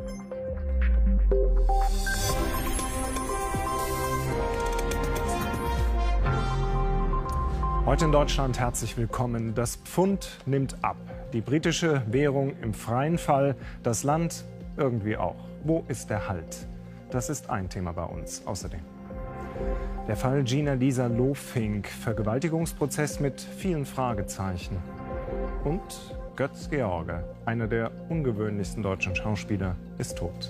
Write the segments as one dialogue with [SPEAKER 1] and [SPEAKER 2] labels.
[SPEAKER 1] Heute in Deutschland herzlich willkommen. Das Pfund nimmt ab. Die britische Währung im freien Fall, das Land irgendwie auch. Wo ist der Halt? Das ist ein Thema bei uns. Außerdem der Fall Gina-Lisa Lofink, Vergewaltigungsprozess mit vielen Fragezeichen. Und Götz George, einer der ungewöhnlichsten deutschen Schauspieler, ist tot.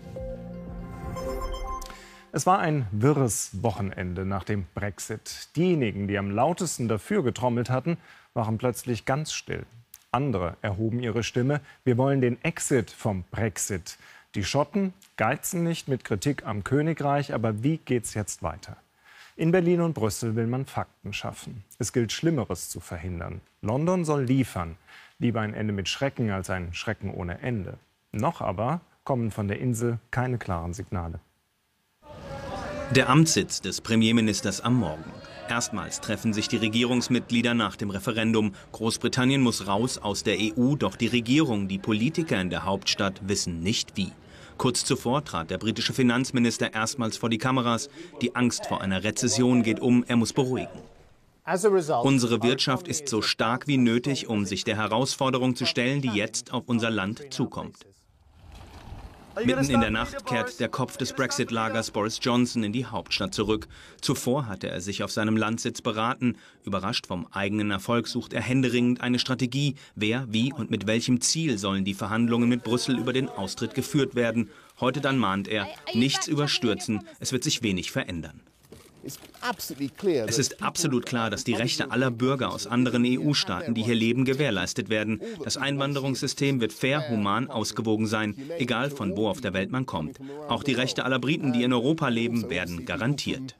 [SPEAKER 1] Es war ein wirres Wochenende nach dem Brexit. Diejenigen, die am lautesten dafür getrommelt hatten, waren plötzlich ganz still. Andere erhoben ihre Stimme: Wir wollen den Exit vom Brexit. Die Schotten geizen nicht mit Kritik am Königreich, aber wie geht's jetzt weiter? In Berlin und Brüssel will man Fakten schaffen. Es gilt, Schlimmeres zu verhindern. London soll liefern. Lieber ein Ende mit Schrecken als ein Schrecken ohne Ende. Noch aber kommen von der Insel keine klaren Signale.
[SPEAKER 2] Der Amtssitz des Premierministers am Morgen. Erstmals treffen sich die Regierungsmitglieder nach dem Referendum. Großbritannien muss raus aus der EU, doch die Regierung, die Politiker in der Hauptstadt wissen nicht wie. Kurz zuvor trat der britische Finanzminister erstmals vor die Kameras. Die Angst vor einer Rezession geht um, er muss beruhigen. Unsere Wirtschaft ist so stark wie nötig, um sich der Herausforderung zu stellen, die jetzt auf unser Land zukommt. Mitten in der Nacht kehrt der Kopf des Brexit-Lagers Boris Johnson in die Hauptstadt zurück. Zuvor hatte er sich auf seinem Landsitz beraten. Überrascht vom eigenen Erfolg sucht er händeringend eine Strategie. Wer, wie und mit welchem Ziel sollen die Verhandlungen mit Brüssel über den Austritt geführt werden? Heute dann mahnt er, nichts überstürzen, es wird sich wenig verändern. Es ist absolut klar, dass die Rechte aller Bürger aus anderen EU-Staaten, die hier leben, gewährleistet werden. Das Einwanderungssystem wird fair, human, ausgewogen sein, egal von wo auf der Welt man kommt. Auch die Rechte aller Briten, die in Europa leben, werden garantiert.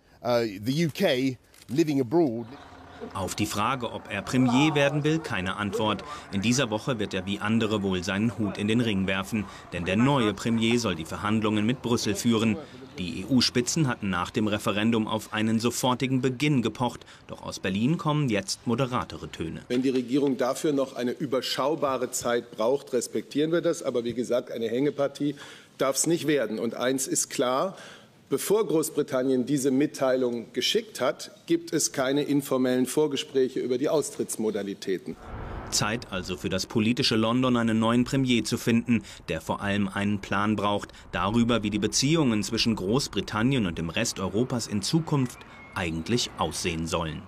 [SPEAKER 2] Auf die Frage, ob er Premier werden will, keine Antwort. In dieser Woche wird er wie andere wohl seinen Hut in den Ring werfen. Denn der neue Premier soll die Verhandlungen mit Brüssel führen. Die EU-Spitzen hatten nach dem Referendum auf einen sofortigen Beginn gepocht. Doch aus Berlin kommen jetzt moderatere Töne.
[SPEAKER 3] Wenn die Regierung dafür noch eine überschaubare Zeit braucht, respektieren wir das. Aber wie gesagt, eine Hängepartie darf es nicht werden. Und eins ist klar: Bevor Großbritannien diese Mitteilung geschickt hat, gibt es keine informellen Vorgespräche über die Austrittsmodalitäten.
[SPEAKER 2] Zeit also für das politische London, einen neuen Premier zu finden, der vor allem einen Plan braucht darüber, wie die Beziehungen zwischen Großbritannien und dem Rest Europas in Zukunft eigentlich aussehen sollen.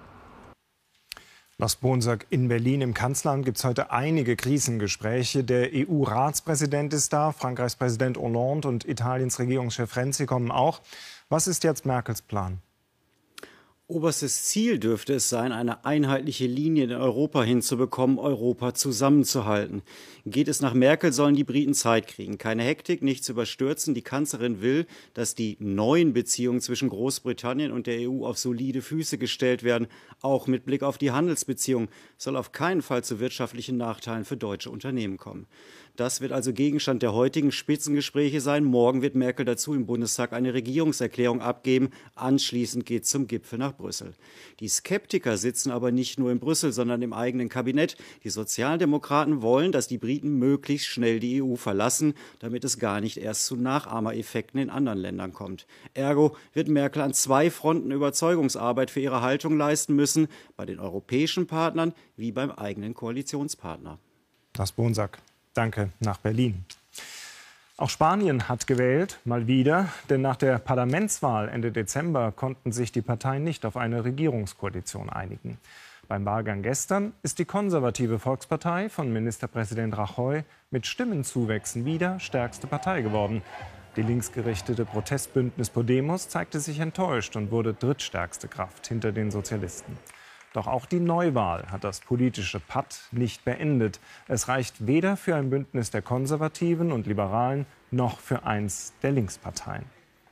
[SPEAKER 1] Lars Bonsack, in Berlin im Kanzleramt gibt es heute einige Krisengespräche. Der EU-Ratspräsident ist da, Frankreichs Präsident Hollande und Italiens Regierungschef Renzi kommen auch. Was ist jetzt Merkels Plan?
[SPEAKER 4] Oberstes Ziel dürfte es sein, eine einheitliche Linie in Europa hinzubekommen, Europa zusammenzuhalten. Geht es nach Merkel, sollen die Briten Zeit kriegen. Keine Hektik, nichts überstürzen. Die Kanzlerin will, dass die neuen Beziehungen zwischen Großbritannien und der EU auf solide Füße gestellt werden. Auch mit Blick auf die Handelsbeziehungen soll auf keinen Fall zu wirtschaftlichen Nachteilen für deutsche Unternehmen kommen. Das wird also Gegenstand der heutigen Spitzengespräche sein. Morgen wird Merkel dazu im Bundestag eine Regierungserklärung abgeben. Anschließend geht es zum Gipfel nach Brüssel. Die Skeptiker sitzen aber nicht nur in Brüssel, sondern im eigenen Kabinett. Die Sozialdemokraten wollen, dass die Briten möglichst schnell die EU verlassen, damit es gar nicht erst zu Nachahmereffekten in anderen Ländern kommt. Ergo wird Merkel an zwei Fronten Überzeugungsarbeit für ihre Haltung leisten müssen, bei den europäischen Partnern wie beim eigenen Koalitionspartner.
[SPEAKER 1] Lars Bonsack, danke nach Berlin. Auch Spanien hat gewählt, mal wieder, denn nach der Parlamentswahl Ende Dezember konnten sich die Parteien nicht auf eine Regierungskoalition einigen. Beim Wahlgang gestern ist die konservative Volkspartei von Ministerpräsident Rajoy mit Stimmenzuwächsen wieder stärkste Partei geworden. Die linksgerichtete Protestbündnis Podemos zeigte sich enttäuscht und wurde drittstärkste Kraft hinter den Sozialisten. Doch auch die Neuwahl hat das politische Patt nicht beendet. Es reicht weder für ein Bündnis der Konservativen und Liberalen noch für eins der Linksparteien.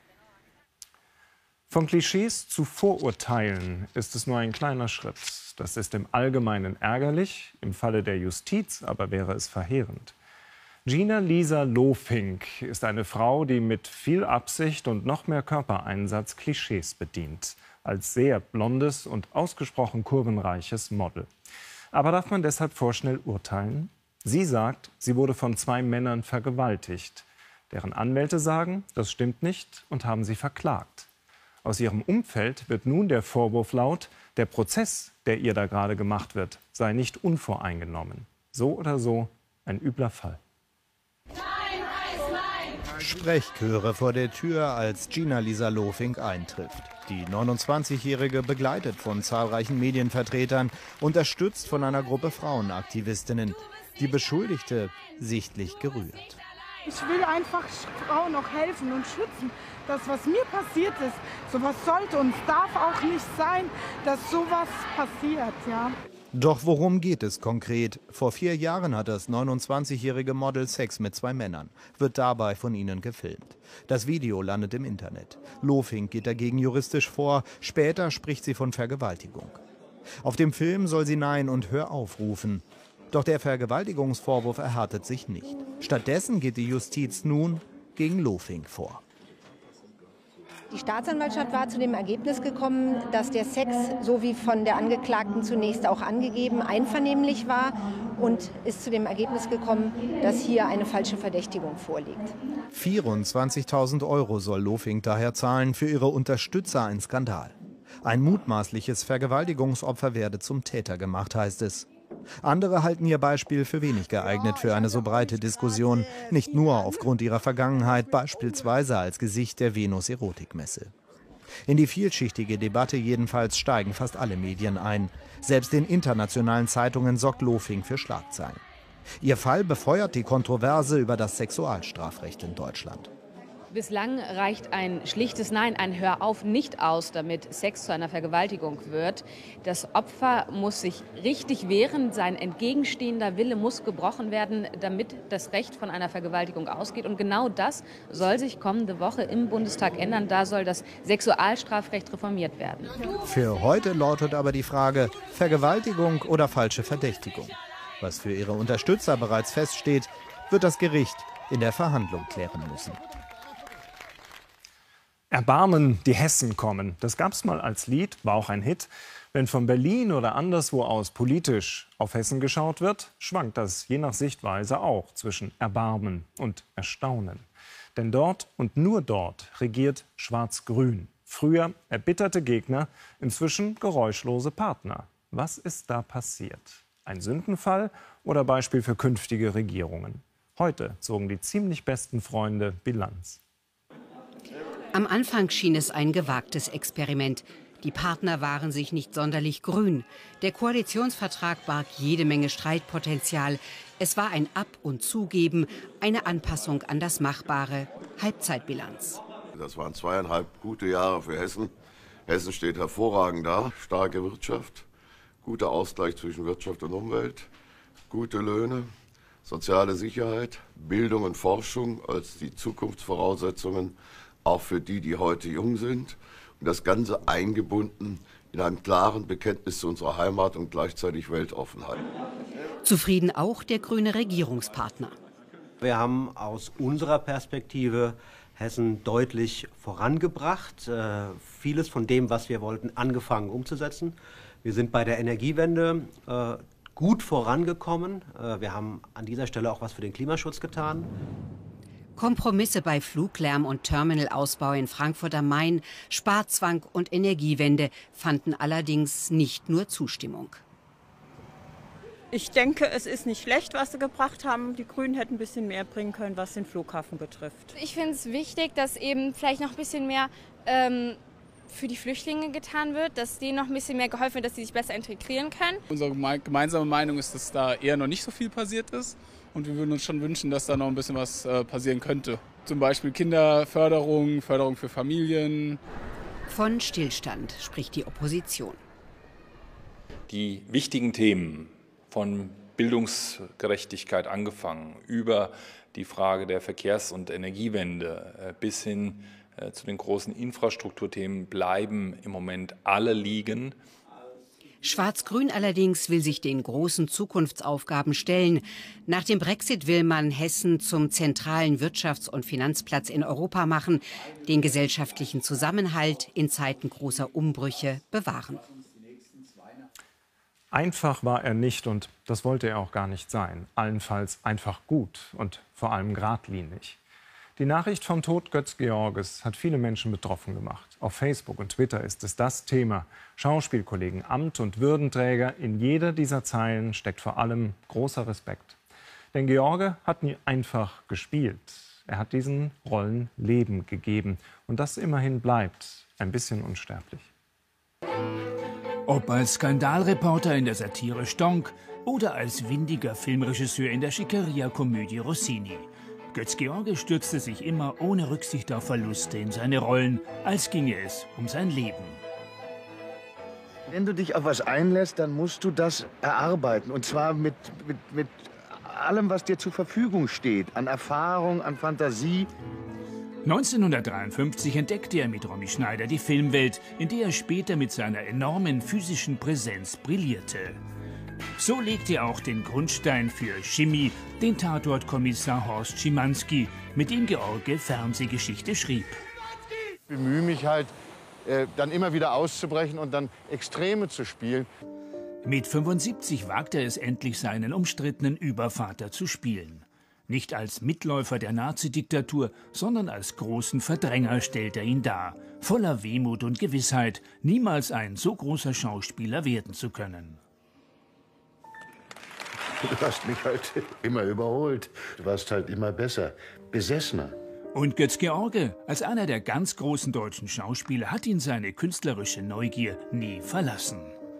[SPEAKER 1] Von Klischees zu Vorurteilen ist es nur ein kleiner Schritt. Das ist im Allgemeinen ärgerlich, im Falle der Justiz aber wäre es verheerend. Gina-Lisa Lofink ist eine Frau, die mit viel Absicht und noch mehr Körpereinsatz Klischees bedient. Als sehr blondes und ausgesprochen kurvenreiches Model. Aber darf man deshalb vorschnell urteilen? Sie sagt, sie wurde von 2 Männern vergewaltigt. Deren Anwälte sagen, das stimmt nicht und haben sie verklagt. Aus ihrem Umfeld wird nun der Vorwurf laut, der Prozess, der ihr da gerade gemacht wird, sei nicht unvoreingenommen. So oder so ein übler Fall.
[SPEAKER 5] Sprechchöre vor der Tür, als Gina-Lisa Lofink eintrifft. Die 29-Jährige, begleitet von zahlreichen Medienvertretern, unterstützt von einer Gruppe Frauenaktivistinnen. Die Beschuldigte sichtlich gerührt.
[SPEAKER 6] Ich will einfach Frauen auch helfen und schützen. Das, was mir passiert ist, sowas sollte und darf auch nicht sein, dass sowas passiert, ja.
[SPEAKER 5] Doch worum geht es konkret? Vor 4 Jahren hat das 29-jährige Model Sex mit 2 Männern, wird dabei von ihnen gefilmt. Das Video landet im Internet. Lofink geht dagegen juristisch vor, später spricht sie von Vergewaltigung. Auf dem Film soll sie Nein und Hör auf rufen. Doch der Vergewaltigungsvorwurf erhärtet sich nicht. Stattdessen geht die Justiz nun gegen Lofink vor.
[SPEAKER 7] Die Staatsanwaltschaft war zu dem Ergebnis gekommen, dass der Sex, so wie von der Angeklagten zunächst auch angegeben, einvernehmlich war und ist zu dem Ergebnis gekommen, dass hier eine falsche Verdächtigung vorliegt.
[SPEAKER 5] 24.000 € soll Lofink daher zahlen, für ihre Unterstützer ein Skandal. Ein mutmaßliches Vergewaltigungsopfer werde zum Täter gemacht, heißt es. Andere halten ihr Beispiel für wenig geeignet für eine so breite Diskussion, nicht nur aufgrund ihrer Vergangenheit, beispielsweise als Gesicht der Venus-Erotikmesse. In die vielschichtige Debatte jedenfalls steigen fast alle Medien ein. Selbst in internationalen Zeitungen sorgt Lofink für Schlagzeilen. Ihr Fall befeuert die Kontroverse über das Sexualstrafrecht in Deutschland.
[SPEAKER 8] Bislang reicht ein schlichtes Nein, ein Hör auf nicht aus, damit Sex zu einer Vergewaltigung wird. Das Opfer muss sich richtig wehren, sein entgegenstehender Wille muss gebrochen werden, damit das Recht von einer Vergewaltigung ausgeht. Und genau das soll sich kommende Woche im Bundestag ändern. Da soll das Sexualstrafrecht reformiert werden.
[SPEAKER 5] Für heute lautet aber die Frage, Vergewaltigung oder falsche Verdächtigung. Was für ihre Unterstützer bereits feststeht, wird das Gericht in der Verhandlung klären müssen.
[SPEAKER 1] Erbarmen, die Hessen kommen. Das gab es mal als Lied, war auch ein Hit. Wenn von Berlin oder anderswo aus politisch auf Hessen geschaut wird, schwankt das je nach Sichtweise auch zwischen Erbarmen und Erstaunen. Denn dort und nur dort regiert Schwarz-Grün. Früher erbitterte Gegner, inzwischen geräuschlose Partner. Was ist da passiert? Ein Sündenfall oder Beispiel für künftige Regierungen? Heute zogen die ziemlich besten Freunde Bilanz.
[SPEAKER 9] Am Anfang schien es ein gewagtes Experiment. Die Partner waren sich nicht sonderlich grün. Der Koalitionsvertrag barg jede Menge Streitpotenzial. Es war ein Ab- und Zugeben, eine Anpassung an das Machbare. Halbzeitbilanz.
[SPEAKER 10] Das waren 2,5 gute Jahre für Hessen. Hessen steht hervorragend da. Starke Wirtschaft, guter Ausgleich zwischen Wirtschaft und Umwelt, gute Löhne, soziale Sicherheit, Bildung und Forschung als die Zukunftsvoraussetzungen, auch für die, die heute jung sind. Und das Ganze eingebunden in einem klaren Bekenntnis zu unserer Heimat und gleichzeitig Weltoffenheit.
[SPEAKER 9] Zufrieden auch der grüne Regierungspartner.
[SPEAKER 11] Wir haben aus unserer Perspektive Hessen deutlich vorangebracht. Vieles von dem, was wir wollten, angefangen umzusetzen. Wir sind bei der Energiewende gut vorangekommen. Wir haben an dieser Stelle auch was für den Klimaschutz getan.
[SPEAKER 9] Kompromisse bei Fluglärm und Terminalausbau in Frankfurt am Main, Sparzwang und Energiewende fanden allerdings nicht nur Zustimmung.
[SPEAKER 12] Ich denke, es ist nicht schlecht, was sie gebracht haben. Die Grünen hätten ein bisschen mehr bringen können, was den Flughafen betrifft.
[SPEAKER 13] Ich finde es wichtig, dass eben vielleicht noch ein bisschen mehr für die Flüchtlinge getan wird, dass denen noch ein bisschen mehr geholfen wird, dass sie sich besser integrieren können.
[SPEAKER 14] Unsere gemeinsame Meinung ist, dass da eher noch nicht so viel passiert ist. Und wir würden uns schon wünschen, dass da noch ein bisschen was passieren könnte. Zum Beispiel Kinderförderung, Förderung für Familien.
[SPEAKER 9] Von Stillstand spricht die Opposition.
[SPEAKER 15] Die wichtigen Themen von Bildungsgerechtigkeit angefangen, über die Frage der Verkehrs- und Energiewende bis hin zu den großen Infrastrukturthemen bleiben im Moment alle liegen.
[SPEAKER 9] Schwarz-Grün allerdings will sich den großen Zukunftsaufgaben stellen. Nach dem Brexit will man Hessen zum zentralen Wirtschafts- und Finanzplatz in Europa machen, den gesellschaftlichen Zusammenhalt in Zeiten großer Umbrüche bewahren.
[SPEAKER 1] Einfach war er nicht und das wollte er auch gar nicht sein. Allenfalls einfach gut und vor allem geradlinig. Die Nachricht vom Tod Götz Georges hat viele Menschen betroffen gemacht. Auf Facebook und Twitter ist es das Thema. Schauspielkollegen, Amt- und Würdenträger, in jeder dieser Zeilen steckt vor allem großer Respekt. Denn George hat nie einfach gespielt. Er hat diesen Rollen Leben gegeben. Und das immerhin bleibt ein bisschen unsterblich.
[SPEAKER 16] Ob als Skandalreporter in der Satire Stonk oder als windiger Filmregisseur in der Schickeria-Komödie Rossini. Götz George stürzte sich immer ohne Rücksicht auf Verluste in seine Rollen, als ginge es um sein Leben.
[SPEAKER 17] Wenn du dich auf was einlässt, dann musst du das erarbeiten. Und zwar mit allem, was dir zur Verfügung steht. An Erfahrung, an Fantasie.
[SPEAKER 16] 1953 entdeckte er mit Romy Schneider die Filmwelt, in der er später mit seiner enormen physischen Präsenz brillierte. So legte er auch den Grundstein für Chemie, den Tatortkommissar Horst Schimanski, mit dem George Fernsehgeschichte schrieb.
[SPEAKER 17] Ich bemühe mich halt, dann immer wieder auszubrechen und dann Extreme zu spielen.
[SPEAKER 16] Mit 75 wagte er es endlich, seinen umstrittenen Übervater zu spielen. Nicht als Mitläufer der Nazidiktatur, sondern als großen Verdränger stellt er ihn dar. Voller Wehmut und Gewissheit, niemals ein so großer Schauspieler werden zu können.
[SPEAKER 17] Du hast mich halt immer überholt. Du warst halt immer besser, besessener.
[SPEAKER 16] Und Götz George, als einer der ganz großen deutschen Schauspieler, hat ihn seine künstlerische Neugier nie verlassen.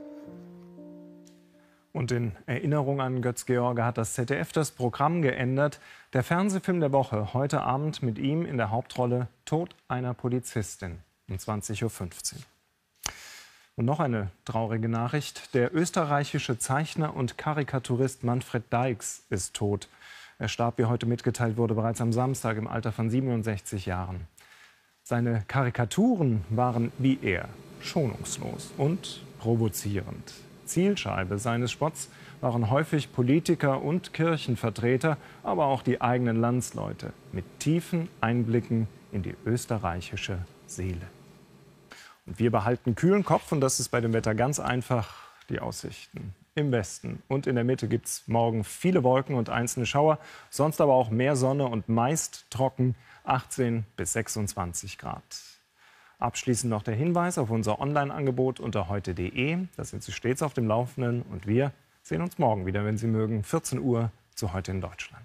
[SPEAKER 1] Und in Erinnerung an Götz George hat das ZDF das Programm geändert. Der Fernsehfilm der Woche, heute Abend mit ihm in der Hauptrolle Tod einer Polizistin um 20:15 Uhr. Und noch eine traurige Nachricht. Der österreichische Zeichner und Karikaturist Manfred Deix ist tot. Er starb, wie heute mitgeteilt wurde, bereits am Samstag im Alter von 67 Jahren. Seine Karikaturen waren wie er schonungslos und provozierend. Zielscheibe seines Spotts waren häufig Politiker und Kirchenvertreter, aber auch die eigenen Landsleute mit tiefen Einblicken in die österreichische Seele. Und wir behalten kühlen Kopf, und das ist bei dem Wetter ganz einfach. Die Aussichten im Westen und in der Mitte gibt es morgen viele Wolken und einzelne Schauer, sonst aber auch mehr Sonne und meist trocken, 18 bis 26 Grad. Abschließend noch der Hinweis auf unser Online-Angebot unter heute.de. Da sind Sie stets auf dem Laufenden, und wir sehen uns morgen wieder, wenn Sie mögen, 14 Uhr zu Heute in Deutschland.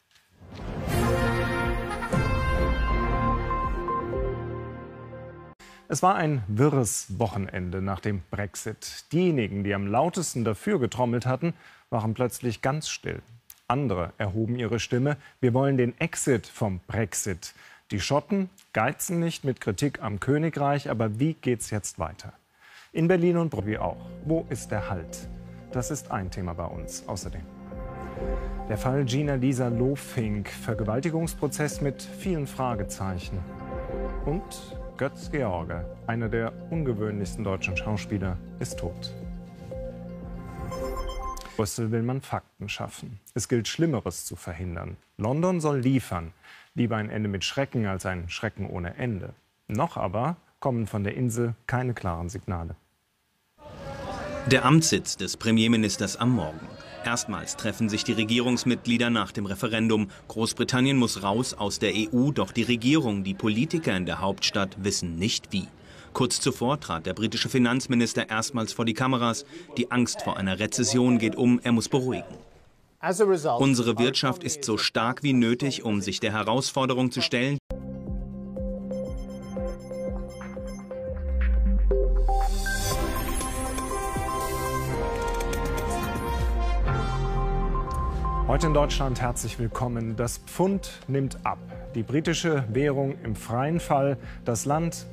[SPEAKER 1] Es war ein wirres Wochenende nach dem Brexit. Diejenigen, die am lautesten dafür getrommelt hatten, waren plötzlich ganz still. Andere erhoben ihre Stimme: Wir wollen den Exit vom Brexit. Die Schotten geizen nicht mit Kritik am Königreich, aber wie geht's jetzt weiter? In Berlin und Brüssel auch. Wo ist der Halt? Das ist ein Thema bei uns. Außerdem der Fall Gina-Lisa Lofink, Vergewaltigungsprozess mit vielen Fragezeichen. Und Götz George, einer der ungewöhnlichsten deutschen Schauspieler, ist tot. Brüssel will man Fakten schaffen. Es gilt, Schlimmeres zu verhindern. London soll liefern. Lieber ein Ende mit Schrecken als ein Schrecken ohne Ende. Noch aber kommen von der Insel keine klaren Signale.
[SPEAKER 2] Der Amtssitz des Premierministers am Morgen. Erstmals treffen sich die Regierungsmitglieder nach dem Referendum. Großbritannien muss raus aus der EU, doch die Regierung, die Politiker in der Hauptstadt wissen nicht wie. Kurz zuvor trat der britische Finanzminister erstmals vor die Kameras. Die Angst vor einer Rezession geht um, er muss beruhigen. Unsere Wirtschaft ist so stark wie nötig, um sich der Herausforderung zu stellen.
[SPEAKER 1] Heute in Deutschland herzlich willkommen. Das Pfund nimmt ab. Die britische Währung im freien Fall. Das Land